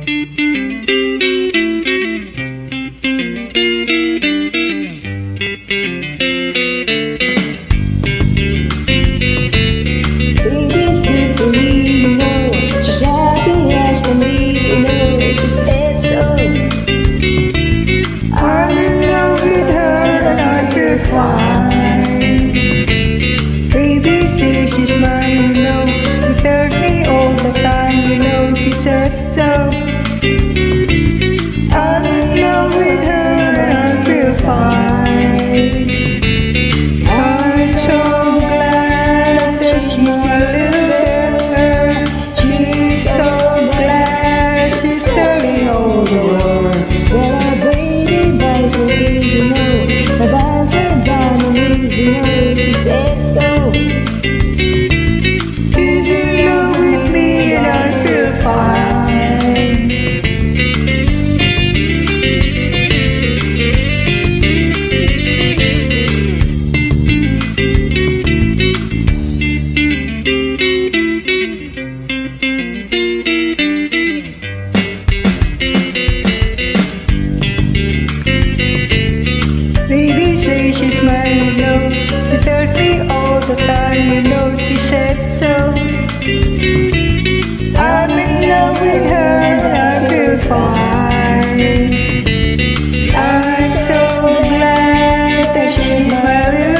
Baby's good to me, you know. She's happy as can be, you know. She said so. I'm in love with her and I feel fine. Baby says she's mine, you know. She tells me all the time, you know. She said so. I'm in love with her and I feel fine. I'm so glad that she's my little girl. She's so glad she's telling all the world. Well, our baby buys her rings, you know. My buys her diamond rings, you know. She said so. She's in love with me and I feel fine. Baby says she's mine, you know. She tells me all the time, you know. She said so. I'm in love with her and I feel fine. I'm so glad that she's my little